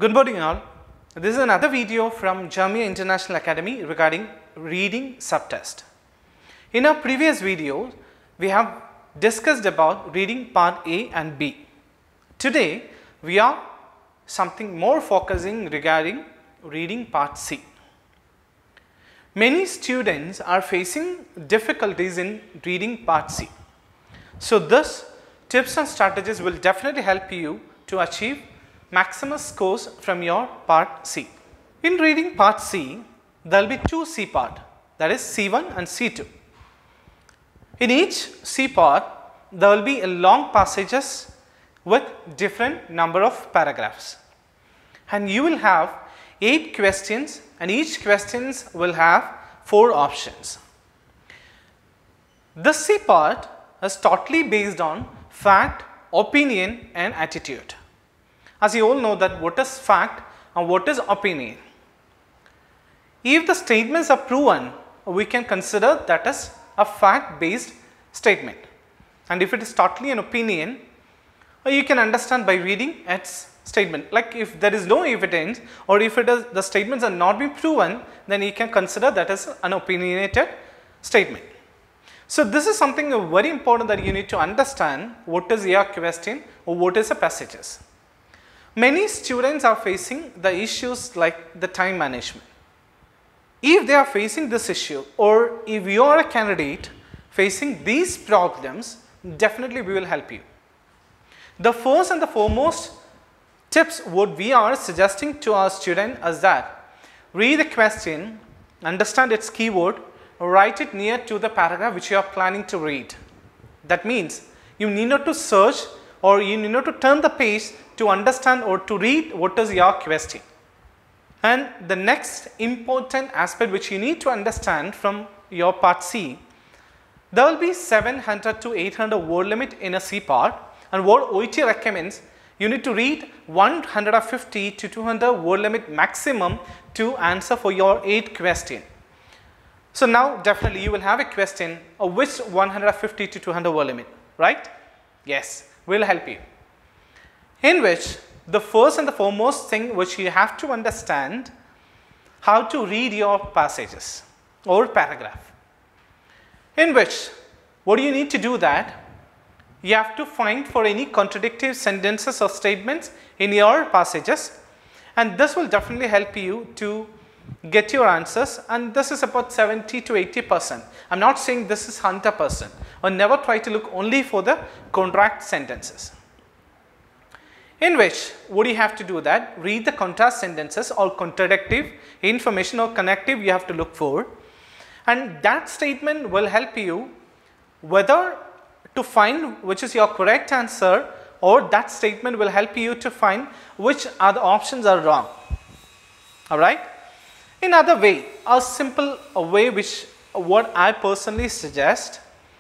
Good morning all. This is another video from Jamia International Academy regarding reading subtest. In our previous video, we have discussed about reading part A and B. Today, we are something more focusing regarding reading part C. Many students are facing difficulties in reading part C. So this tips and strategies will definitely help you to achieve maximum scores from your part C. In reading part C, there will be two C part, that is C1 and C2. In each C part, there will be a long passages with different number of paragraphs. And you will have 8 questions and each questions will have 4 options. The C part is totally based on fact, opinion and attitude. As you all know that what is fact and what is opinion. If the statements are proven, we can consider that as a fact based statement. And if it is totally an opinion, you can understand by reading its statement. Like if there is no evidence or if it is the statements are not being proven, then you can consider that as an opinionated statement. So this is something very important that you need to understand what is your question or what is the passages. Many students are facing the issues like the time management. If they are facing this issue or if you are a candidate facing these problems, definitely we will help you. The first and the foremost tips what we are suggesting to our student is that read the question, understand its keyword, write it near to the paragraph which you are planning to read. That means you need not to search or you need not to turn the page to understand or to read what is your question. And the next important aspect which you need to understand from your part C, there will be 700 to 800 word limit in a C part, and what OIT recommends, you need to read 150 to 200 word limit maximum to answer for your 8 question. So now definitely you will have a question of which 150 to 200 word limit, right? Yes, will help you. In which the first and the foremost thing which you have to understand how to read your passages or paragraph. In which what do you need to do that? You have to find for any contradictory sentences or statements in your passages, and this will definitely help you to get your answers, and this is about 70 to 80%. I'm not saying this is 100%, or never try to look only for the contract sentences. In which what you have to do that, read the contrast sentences or contradictive information or connective you have to look for, and that statement will help you whether to find which is your correct answer, or that statement will help you to find which other options are wrong. Alright. In other way, a simple way which what I personally suggest,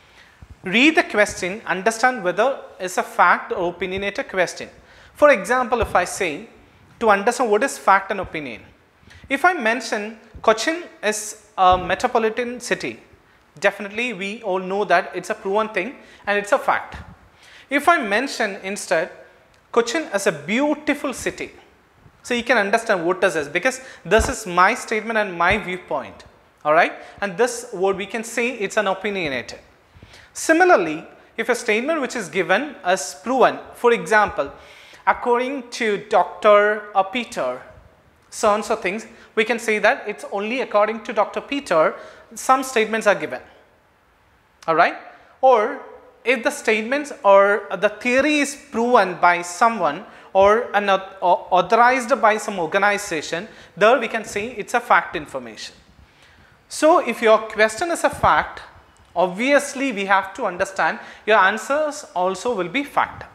read the question, understand whether it's a fact or opinionated question. For example, if I say to understand what is fact and opinion, if I mention Cochin is a metropolitan city, definitely we all know that it's a proven thing and it's a fact. If I mention instead Cochin is a beautiful city, so you can understand what does this, because this is my statement and my viewpoint, alright, and this what we can say it's an opinionated. Similarly, if a statement which is given as proven, for example, according to Dr. Peter, so and so things, we can say that it's only according to Dr. Peter, some statements are given, alright, or if the statements or the theory is proven by someone or authorized by some organization, there we can say it's a fact information. So if your question is a fact, obviously we have to understand your answers also will be fact.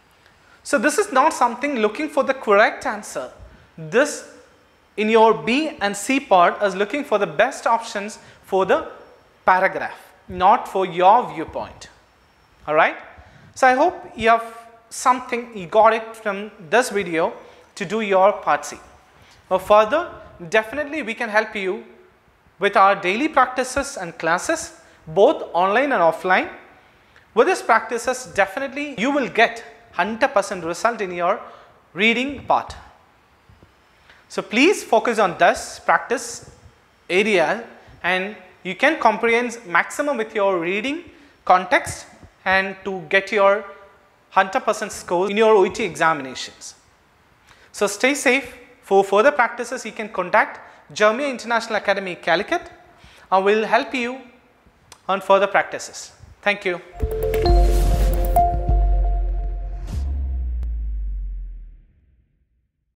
So this is not something looking for the correct answer. This in your B and C part is looking for the best options for the paragraph, not for your viewpoint. Alright. So I hope you have something, you got it from this video to do your part C. Or further, definitely we can help you with our daily practices and classes, both online and offline. With these practices, definitely you will get 100% result in your reading part. So please focus on this practice area and you can comprehend maximum with your reading context and to get your 100% scores in your OET examinations. So stay safe. For further practices, you can contact Jamia International Academy, Calicut, and will help you on further practices. Thank you.